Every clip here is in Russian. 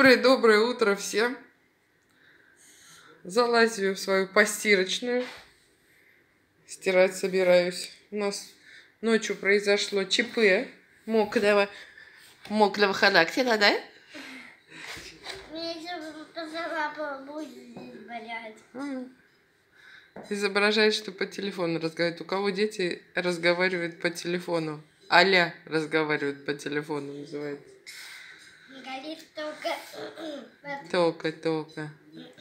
Доброе утро всем. Залазю в свою постирочную. Стирать собираюсь. У нас ночью произошло ЧП мокрого характера, да? Мне еще лапа будет здесь болеть. Изображает, что по телефону разговаривает. У кого дети разговаривают по телефону? Аля разговаривают по телефону, называется. Говорит только... Только.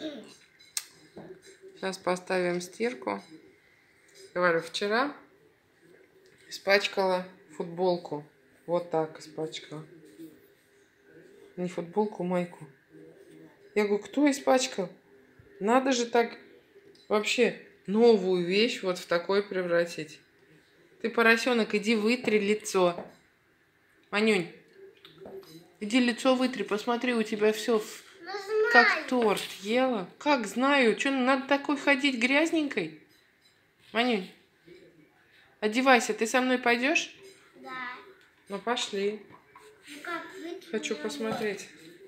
Сейчас поставим стирку. Говорю, вчера испачкала футболку. Вот так испачкала. Не футболку, майку. Я говорю, кто испачкал? Надо же так вообще новую вещь вот в такой превратить. Ты, поросенок, иди вытри лицо. Манюнь, иди лицо вытри, посмотри, у тебя все как торт. Ела? Как знаю? Что, надо такой ходить грязненькой? Манюнь, одевайся, ты со мной пойдешь? Да. Ну, пошли. Ну, как выйти? Хочу посмотреть.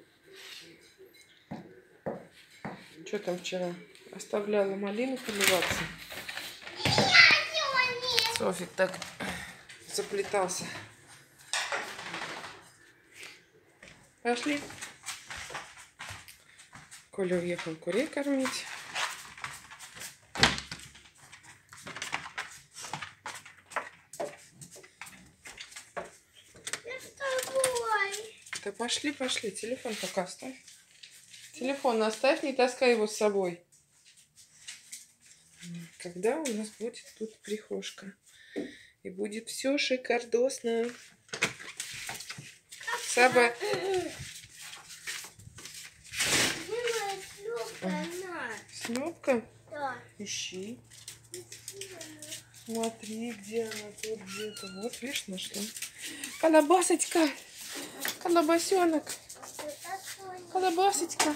Что там вчера? Оставляла малину поливаться. Софик так заплетался. Пошли. Коля уехал курей кормить. Я с тобой. Да пошли. Телефон пока оставь. Телефон оставь, не таскай его с собой. Когда у нас будет тут прихожка? И будет все шикардосно. Саба. Снопка? Да. Ищи. Смотри, где она тут где-то. Вот, видишь, нашла. Колобасочка. Колобасенок. Колобасочка.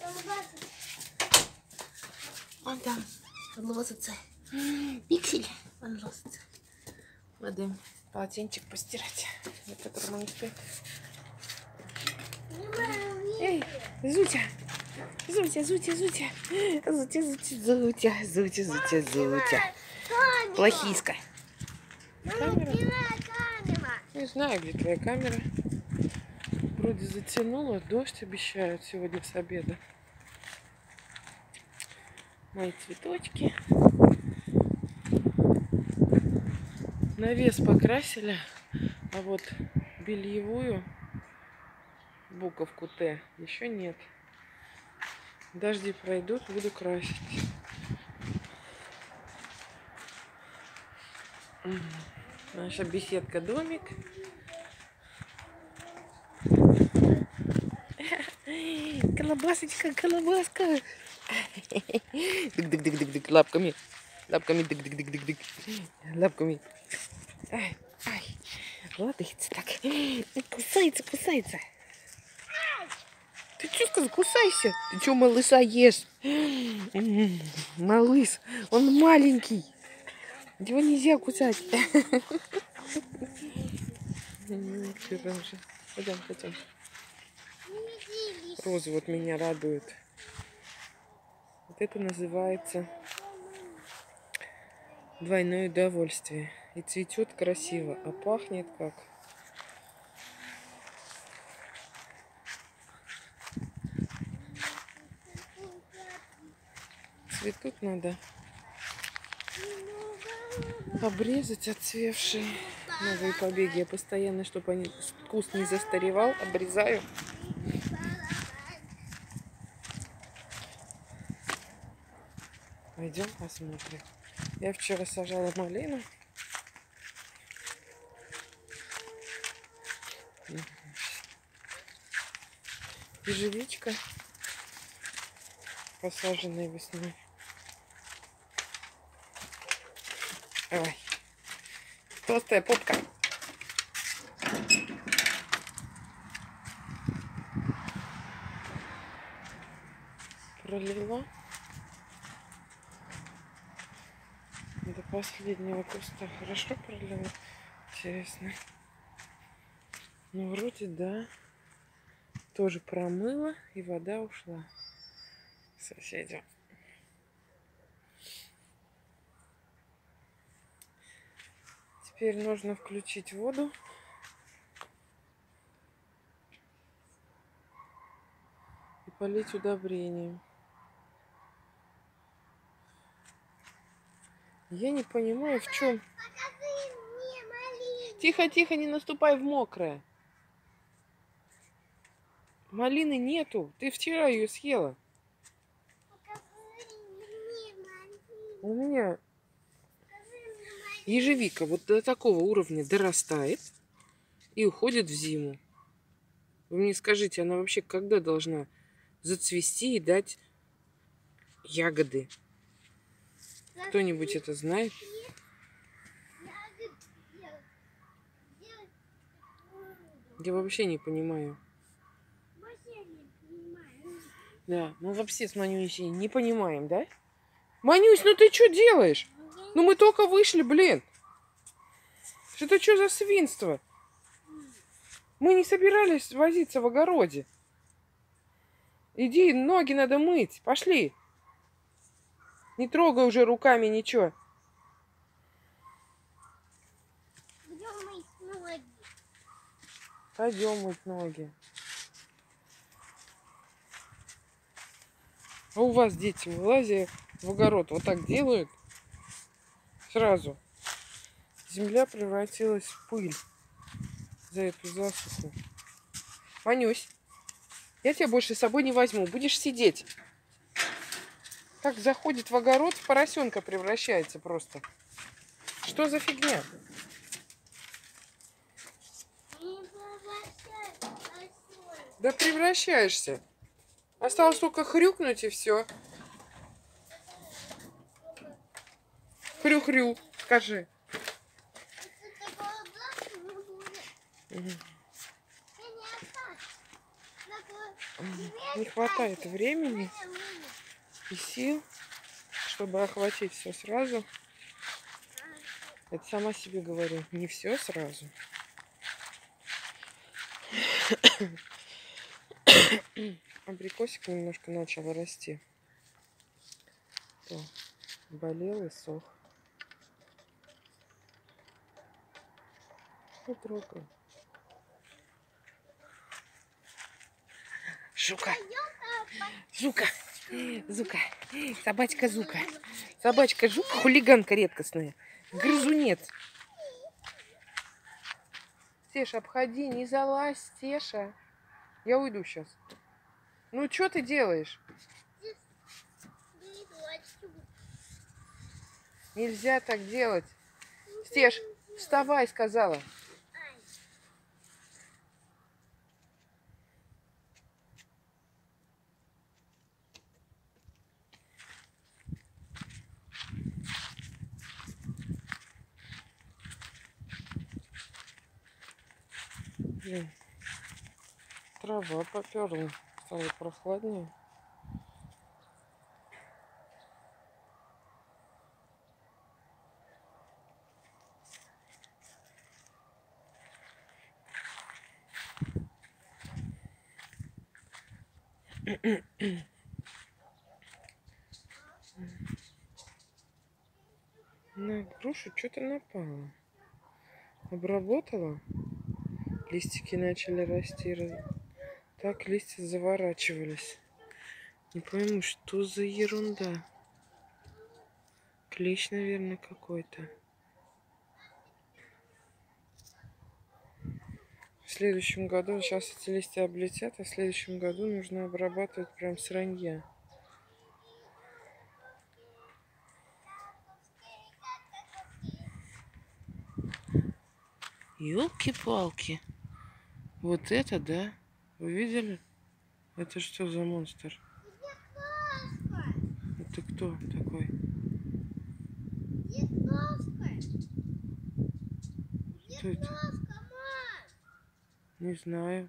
Он там лозится. Пиксель. Он лозится. Надо полотенчик постирать, на котором он спит. Эй, Зутя. Зутя. Плохиска. Не знаю, где твоя камера. Вроде затянуло, дождь обещают сегодня с обеда. Мои цветочки. Навес покрасили, а вот бельевую буковку Т еще нет. Дожди пройдут, буду красить. Наша беседка-домик. Колобаска. Дык-дык-дык-дык-дык. Лапками. Дык-дык-дык-дык-дык. Лапками. Ай. Лапается так. Кусается. Ты что сказал? Кусайся. Ты что, малыша ешь? Малыш, он маленький. Его нельзя кусать. Пойдем. Розы вот меня радуют. Вот это называется двойное удовольствие. И цветет красиво, а пахнет как. Цветут надо обрезать отцвевшие новые побеги. Я постоянно, чтобы они куст не застаревал, обрезаю. Пойдем посмотрим. Я вчера сажала малину. Ежевичка, посаженная весной. Ой, толстая попка. Пролила до последнего куста. Хорошо пролила. Интересно. Ну, вроде да. Тоже промыла, и вода ушла к соседям. Теперь нужно включить воду. И полить удобрением. Я не понимаю, в чем. Тихо, тихо, не наступай в мокрое. Малины нету. Ты вчера ее съела. У меня ежевика вот до такого уровня дорастает и уходит в зиму. Вы мне скажите, она вообще когда должна зацвести и дать ягоды? Кто-нибудь это знает? Я вообще не понимаю. Да, мы вообще с Манюсей не понимаем, да? Манюсь, ну ты что делаешь? Ну мы только вышли, блин. Это что за свинство? Мы не собирались возиться в огороде. Иди, ноги надо мыть. Пошли. Не трогай уже руками ничего. Пойдем мыть ноги. А у вас дети в лазе в огород вот так делают? Сразу. Земля превратилась в пыль за эту засуху. Манюсь, я тебя больше с собой не возьму. Будешь сидеть. Как заходит в огород, в поросенка превращается просто. Что за фигня? Да превращаешься. Осталось только хрюкнуть и все. Хрю-хрю, скажи. Не хватает времени и сил, чтобы охватить все сразу. Это сама себе говорю, не все сразу. Абрикосик немножко начал расти. То болел и сох. Не трогай. Жука. Жука. Зука. Собачка Зука. Собачка Жука, хулиганка редкостная. Грызунец. Теша, обходи, не залазь, Теша. Я уйду сейчас. Ну, что ты делаешь? Нельзя так делать. Стеш, вставай, сказала. Блин, трава поперла, стало прохладнее. На грушу что-то напало. Обработала. Листики начали расти. Так листья заворачивались. Не пойму, что за ерунда. Клещ, наверное, какой-то. В следующем году, сейчас эти листья облетят, а в следующем году нужно обрабатывать прям с ранья. Ёлки-палки. Вот это, да? Вы видели? Это что за монстр? Это кто такой? Что это? Не знаю.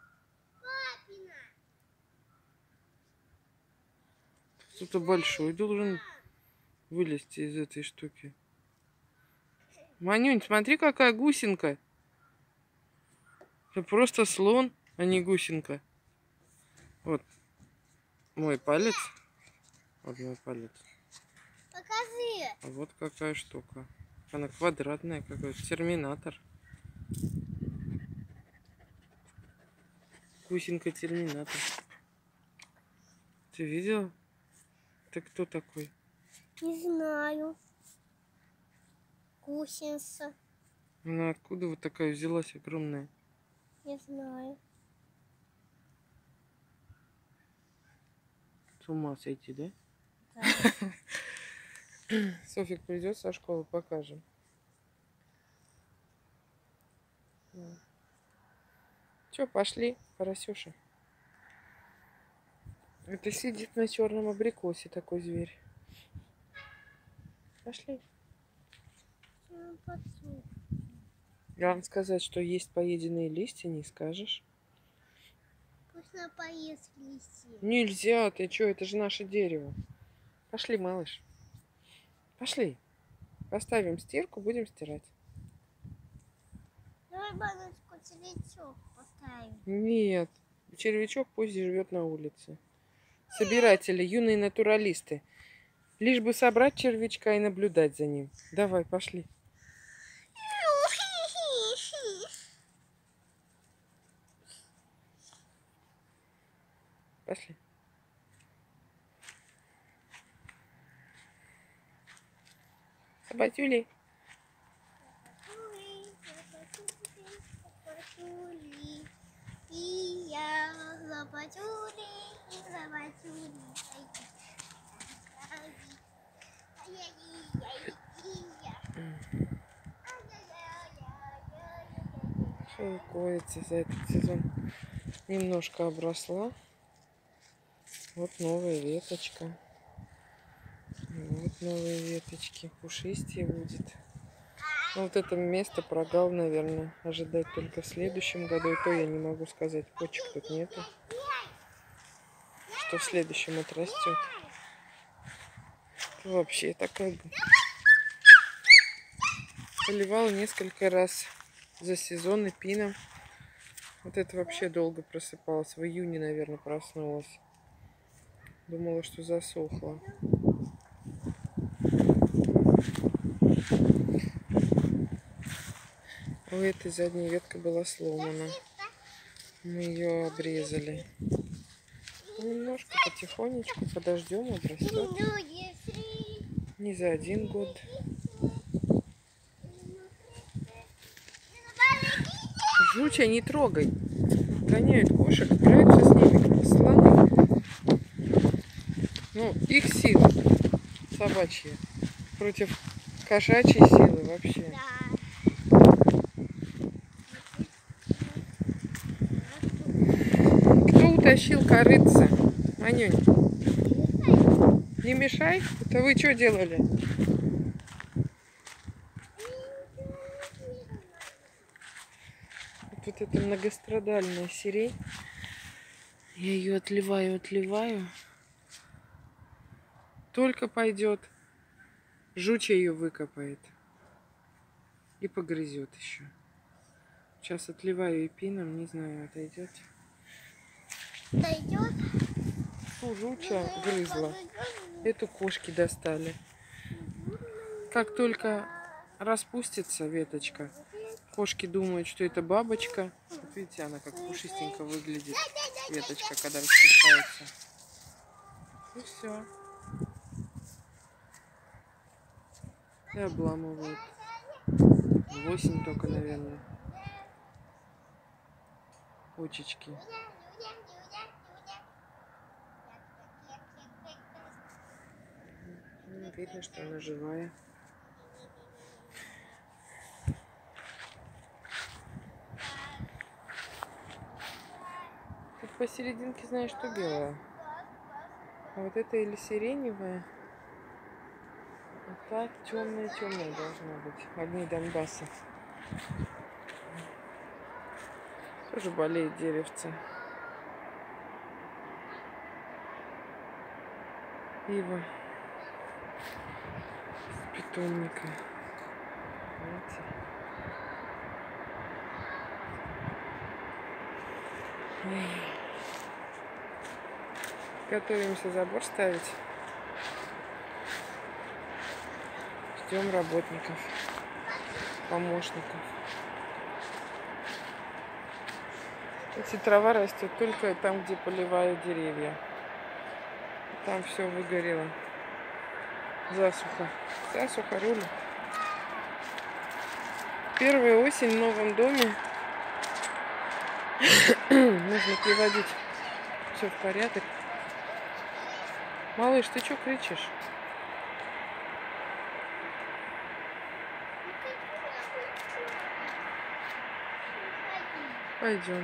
Кто-то большой должен вылезти из этой штуки. Манюнь, смотри, какая гусенка. Это просто слон, а не гусенка. Вот мой палец. Вот мой палец. Покажи. А вот какая штука. Она квадратная, какой-то терминатор. Гусенка терминатор. Ты видел? Ты кто такой? Не знаю. Гусеница. Она откуда вот такая взялась огромная? Не знаю. С ума сойти, да? Да. Софик придет со школы, покажем. Че, пошли, Поросюша? Это сидит на черном абрикосе такой зверь. Пошли. Главное сказать, что есть поеденные листья, не скажешь. Вкусно поесть листья. Нельзя, ты что, это же наше дерево. Пошли, малыш. Пошли. Поставим стирку, будем стирать. Давай баночку червячок поставим. Нет, червячок пусть живет на улице. Собиратели, юные натуралисты. Лишь бы собрать червячка и наблюдать за ним. Давай, пошли. Пошли. Собатюли. И я лопатюли, лопатюли. Шелковица за этот сезон немножко обросла. Вот новая веточка. Вот новые веточки. Пушистее будет. Ну, вот это место прогал, наверное, ожидать только в следующем году. И то я не могу сказать. Почек тут нету. Что в следующем отрастет. Вообще такая... Поливала несколько раз за сезон и пином. Вот это вообще долго просыпалась. В июне, наверное, проснулась. Думала, что засохла. У этой задняя ветка была сломана. Мы ее обрезали. Немножко потихонечку подождем, обрастет. Не за один год. Жуча, не трогай. Гоняют кошек, играются с ними, как слоны. Ну, их сила собачья против кошачьей силы вообще. Кто утащил корыца? Манюнь, не мешай. Это вы что делали? Вот это многострадальная сирень. Я ее отливаю. Только пойдет, жуча ее выкопает и погрызет еще. Сейчас отливаю и пином, не знаю, отойдет. Дойдет? Фу, жуча грызла. Эту кошки достали. Как только распустится веточка, кошки думают, что это бабочка. Вот видите, она как пушистенько выглядит, веточка, когда распускается. И все. И обламывают. 8 только, наверное. Почечки. Видно, что она живая. Тут посерединке, знаешь, что белое? А вот это или сиреневая. Вот так темная должна быть. Огни Донбасса. Тоже болеет деревце. Ива. С питомника. Видите? Готовимся забор ставить. Ждем работников, помощников. Эти трава растет только там, где поливают деревья. Там все выгорело. Засуха. Засуха рулит. Первая осень в новом доме. Нужно приводить все в порядок. Малыш, ты что кричишь? Пойдем.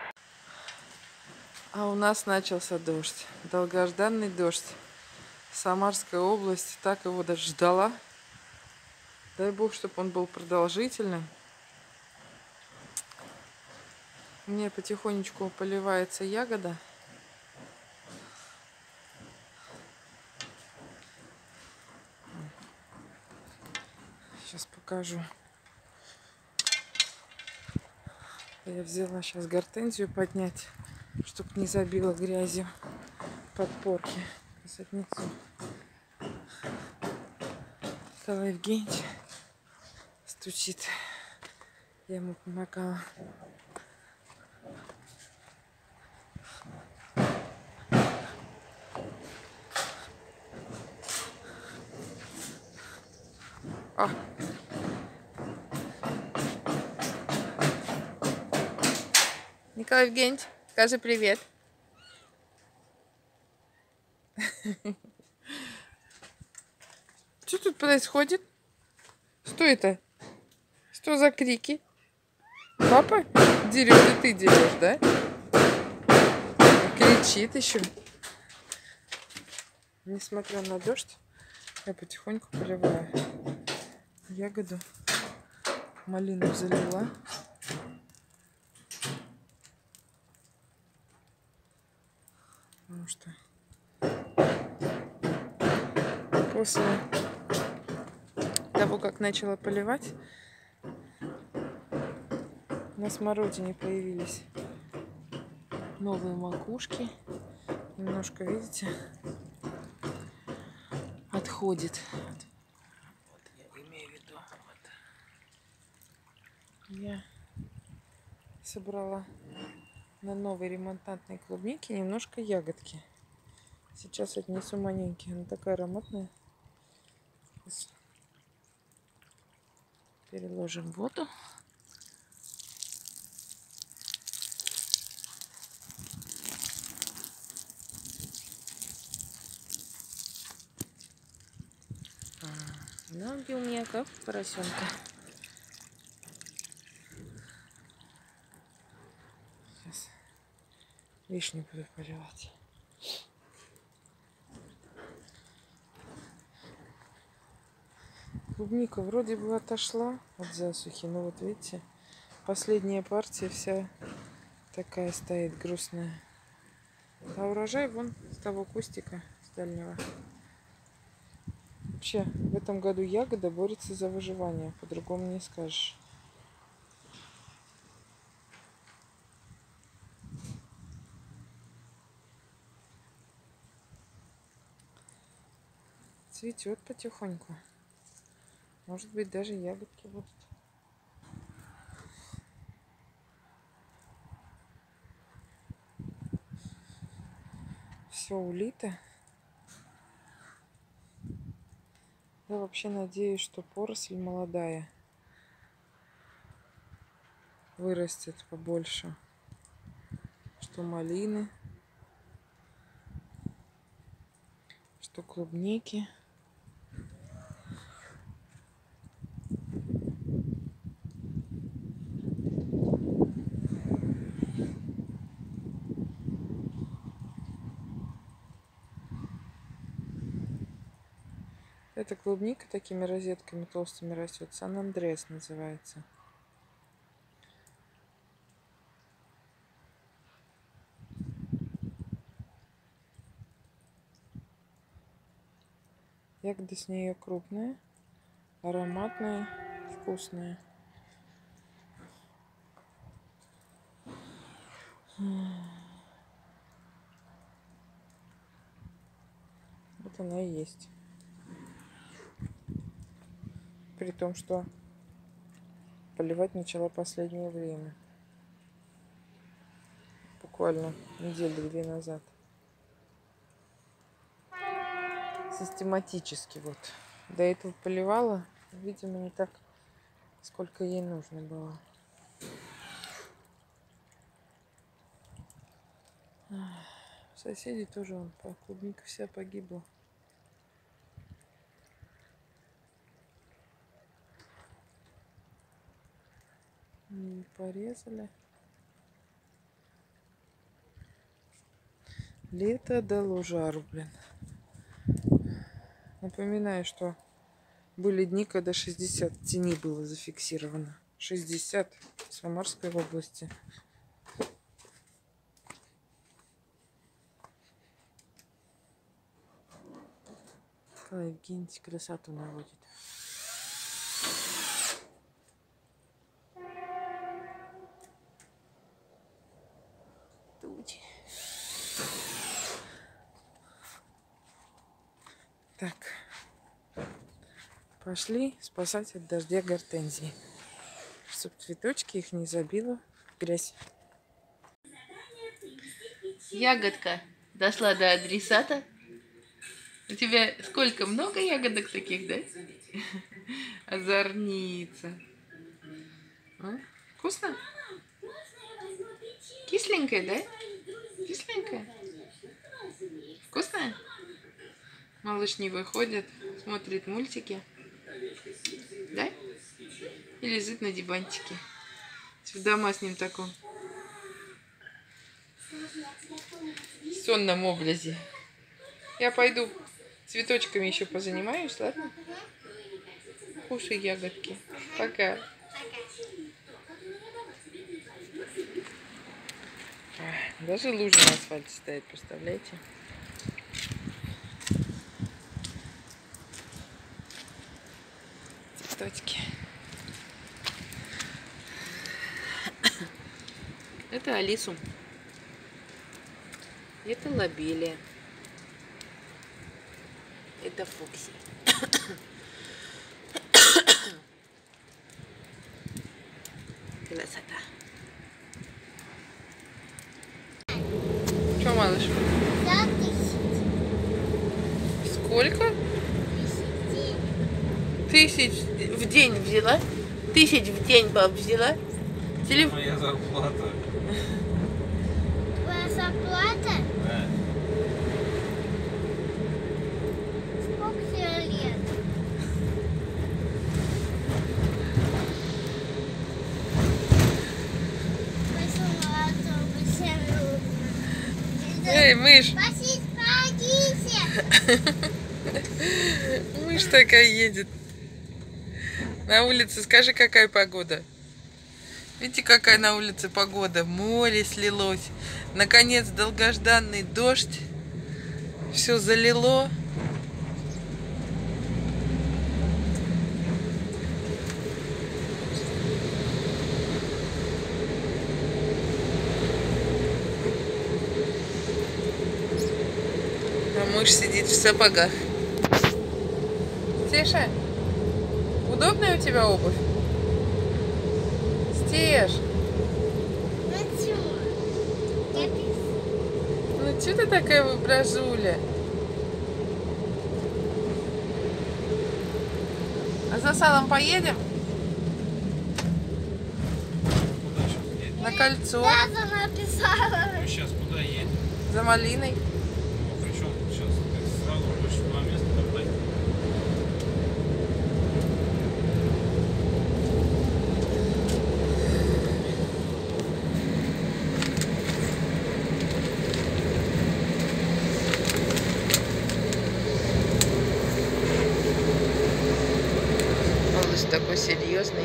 А у нас начался дождь. Долгожданный дождь. Самарская область так его даже ждала. Дай бог, чтобы он был продолжительным. У меня потихонечку поливается ягода. Сейчас покажу. Я взяла сейчас гортензию поднять, чтобы не забила грязью подпорки. Посадницу. Николай Евгеньевич стучит. Я ему помогала. О! Николай Евгеньевич, скажи привет. Что тут происходит? Что это? Что за крики? Папа дерет, и ты дерешь, да? Кричит еще. Несмотря на дождь, я потихоньку поливаю ягоду. Малину залила. Потому что после того, как начала поливать, на смородине появились новые макушки. Немножко, видите, отходит. Вот я имею в виду. Вот. Я собрала на новой ремонтантной клубнике немножко ягодки. Сейчас отнесу маленькие. Она такая ароматная. Сейчас переложим в воду. Ноги у меня как у поросенка. Сейчас вишню буду поливать. Клубника вроде бы отошла от засухи, но вот видите, последняя партия вся такая стоит грустная. А урожай вон с того кустика, с дальнего. Вообще, в этом году ягода борется за выживание, по-другому не скажешь. Цветет потихоньку. Может быть, даже ягодки будут. Все улито. Я вообще надеюсь, что поросль молодая вырастет побольше. Что малины, что клубники. Эта клубника такими розетками толстыми растет. Сан-Андреас называется. Ягода с нее крупная, ароматная, вкусная. вот она и есть. При том, что поливать начала последнее время. Буквально недели-две назад. Систематически вот. До этого поливала, видимо, не так, сколько ей нужно было. Соседи тоже, вон, клубника вся погибла. И порезали. Лето дало жару, блин. Напоминаю, что были дни, когда 60 в тени было зафиксировано. 60 в Самарской области. Николай Евгеньевич красоту наводит. Тучи. Так. Пошли спасать от дождя гортензии. Чтоб цветочки их не забило в грязь. Ягодка дошла до адресата. У тебя сколько? Много ягодок таких, да? Озорница. А? Вкусно? Кисленькая, да? Кисленькая? Вкусная? Малыш не выходит, смотрит мультики. Да? И лежит на диванчике. В домашнем таком сонном образе. Я пойду цветочками еще позанимаюсь, ладно? Кушай ягодки. Пока. Даже лужа на асфальте стоит, представляете? Цветочки. Это Алису. Это Лобелия. Это Фокси. Красота. Что, малыш? За 1000. Сколько? 1000. 1000 в день взяла? 1000 в день, баб, взяла? Моя зарплата. Твоя зарплата? Да. Сколько тебе лет? Эй, мышь! Спасите, помогите! Мышь такая едет. На улице скажи, какая погода. Видите, какая на улице погода. Море слилось. Наконец, долгожданный дождь. Все залило. А мышь сидит в сапогах. Стеша, удобная у тебя обувь? Стеш, ну что ты такая воображуля? А за салом поедем? Куда сейчас едем? На кольцо? Дата написала. Мы сейчас куда едем? За малиной? Ну, причем сейчас сразу больше 2 места добрать. Малыш такой серьезный.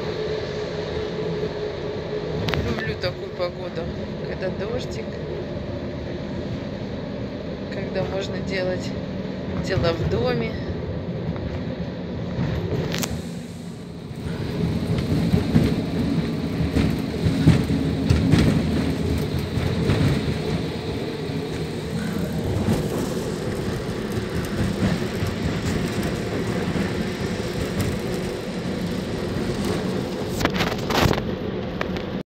Люблю такую погоду, когда дождик, когда можно делать дела в доме.